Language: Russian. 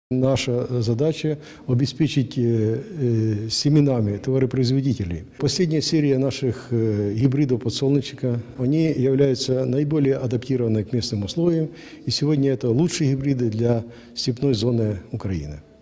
Наша задача – обеспечить семенами товаропроизводителей. Последняя серия наших гибридов подсолнечника, они являются наиболее адаптированными к местным условиям, и сегодня это лучшие гибриды для степной зоны Украины.